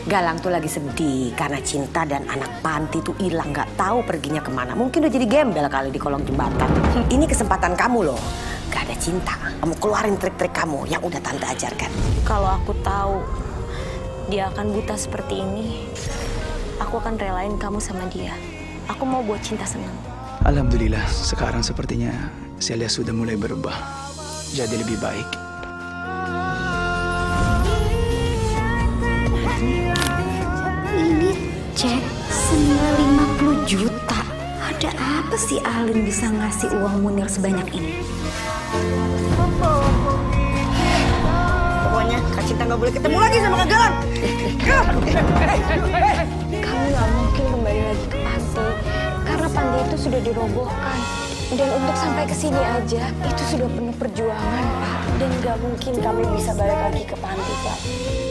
Galang tuh lagi sedih karena Cinta dan anak panti tuh hilang, nggak tahu perginya kemana. Mungkin udah jadi gembel kali di kolong jembatan. Ini kesempatan kamu loh. Gak ada Cinta, kamu keluarin trik-trik kamu yang udah tante ajarkan. Kalau aku tahu dia akan buta seperti ini, aku akan relain kamu sama dia. Aku mau buat Cinta senang. Alhamdulillah, sekarang sepertinya Celia sudah mulai berubah. Jadi lebih baik. Ini cek senilai 50 juta. Ada apa sih Alin bisa ngasih uang Munir sebanyak ini? Pokoknya Kak Cinta nggak boleh ketemu lagi sama Kak Galang. Kamu nggak mungkin kembali lagi ke panti karena panti itu sudah dirobohkan. Dan untuk sampai ke sini aja itu sudah penuh perjuangan, Pak. Dan nggak mungkin kami bisa balik lagi ke panti, Pak.